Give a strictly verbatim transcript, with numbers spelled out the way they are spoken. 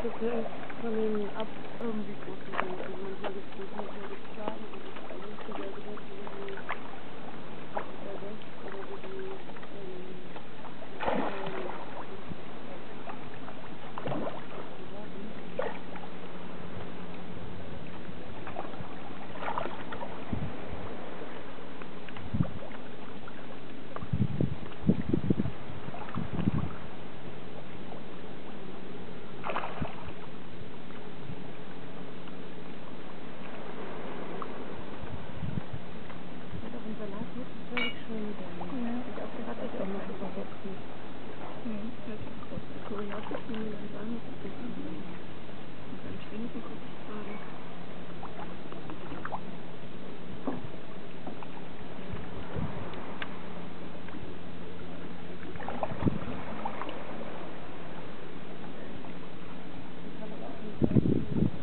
Das hängt von den ab, irgendwie groß die sind. Also manchmal gibt es groß, manchmal gibt es klein. Also das ist eigentlich nicht der Wert, wie die das ist der West oder wie die ähm, ähm, wie sagen. Ja, doch ein Salat würde ich schon gerne. Ja, Und auch das Salat ist auch Essen einfach. überhaupt nicht. Mhm, das ist auch gut. Der koreanische Melanzane ist das andere. Und beim Schinken gucke ich gerade. Das kann aber auch nicht sein.